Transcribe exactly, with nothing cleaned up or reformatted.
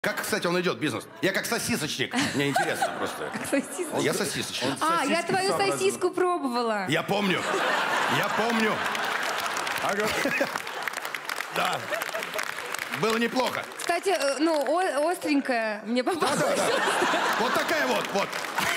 Как, кстати, он идет, бизнес? Я как сосисочник. Мне интересно просто. Как сосисочник? Я сосисочник. А, я твою сосиску пробовала. Я помню. Я помню. Ага. Да. Было неплохо. Кстати, э, ну, о- остренькая мне попалась. Да, да, да. Вот такая вот, вот.